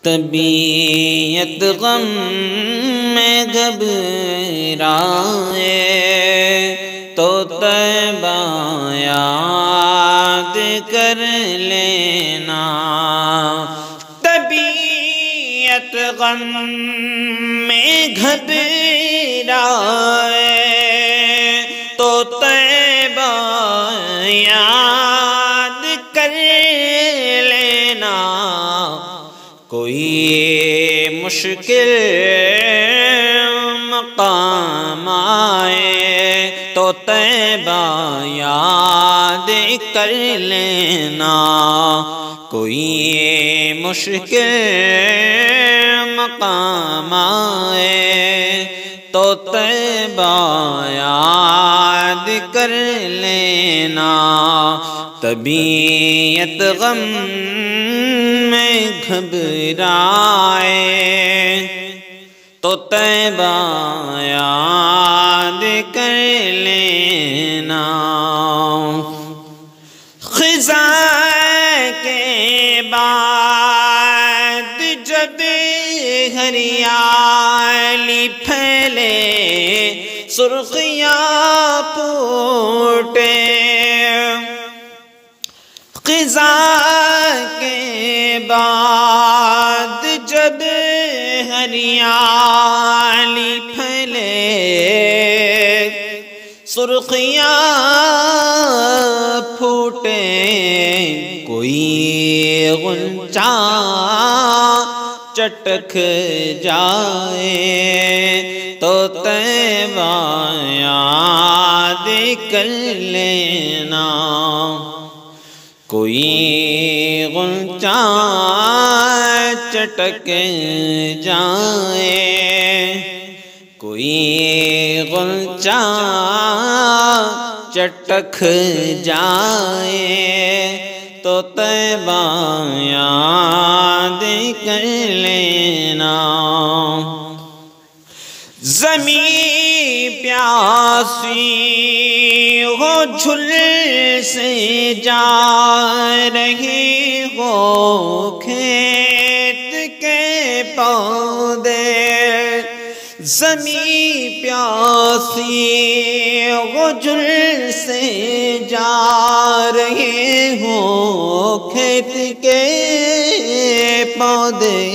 طبیعت غم میں گھبرائے تو طیبہ یاد کر لینا۔ طبیعت غم میں گھبرائے تو طیبہ یاد کر لینا۔ کوئی مشکل مقام آئے تو طیبہ یاد کر لینا۔ کوئی مشکل مقام آئے تو طیبہ یاد کر لینا۔ طبیعت غم میں گھبرائے تو طیبہ یاد کر لینا۔ خزاں کے بعد جب ہریالی پھیلے سرخیاں پھوٹے، خزاں کے بعد جب ہریالی پھیلے سرخیاں پھوٹے، کوئی غنچہ چٹک جائے تو طیبہ یاد کر لینا۔ کوئی غنچہ چٹک جائے، کوئی غنچہ چٹک جائے تو طیبہ یاد کر لینا۔ زمین پیاسی ہو جھل سے جا رہی ہو کھیت کے پودے، زمین پیاسی ہو جھل سے جا رہے ہو کھیت کے پودے،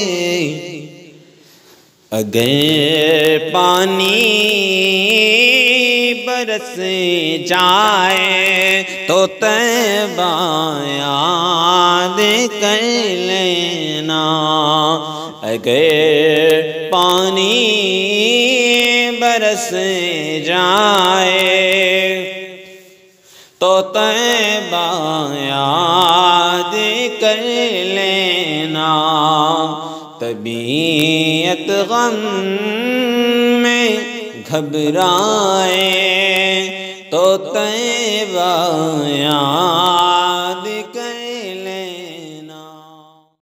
اگر پانی برس جائے تو طیبہ یاد کر لینا۔ اگر پانی برس جائے تو طیبہ یاد کر لینا۔ طبیعت غم میں گھبرائے تو طیبہ یاد